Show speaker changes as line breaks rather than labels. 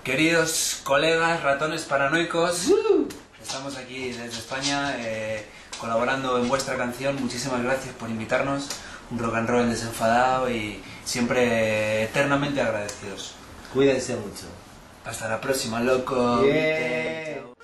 Queridos colegas ratones paranoicos, estamos aquí desde España colaborando en vuestra canción. Muchísimas gracias por invitarnos. Un rock and roll desenfadado y siempre eternamente agradecidos.
Cuídense mucho.
Hasta la próxima, loco.
Yeah.